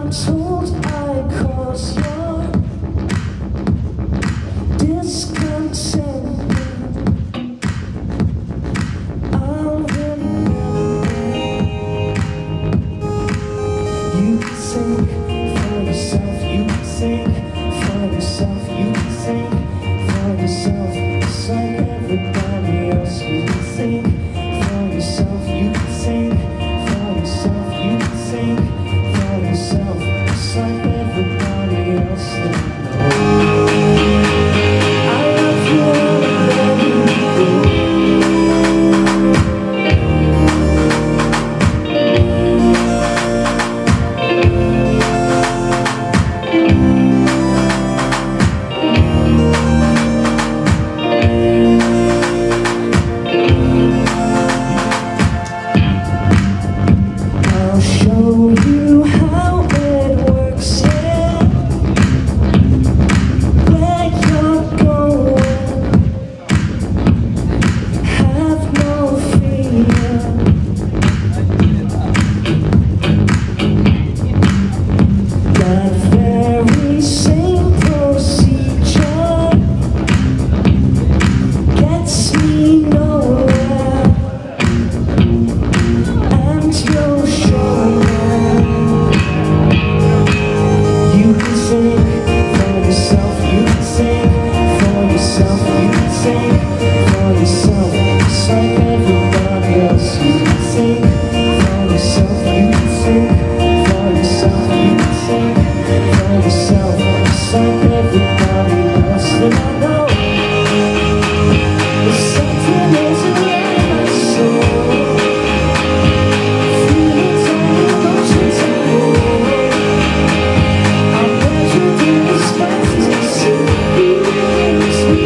I'm told I cause your discontent. I'll remember. You can think for yourself, you can think for yourself, you can think for yourself, just like everybody else. You can think for yourself, you can think for yourself, you can think for yourself, just like everybody else. I love you and let you go. I'll show you how it works here, where you're going. Have no fear. That very same procedure gets me nowhere, and you'll show it. You can think for yourself, you can think for yourself, you can think for yourself, just like everybody else. You can think for yourself, you can think for yourself, you can think for yourself, just like everybody else. And I know there's something isn't right in my soul. Feelings and emotions I hold. I measure the responses to see me.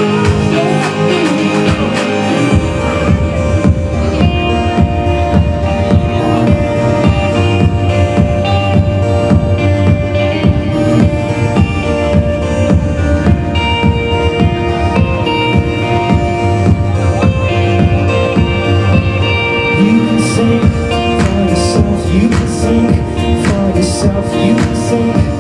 You can think for yourself, you can think for yourself, you can think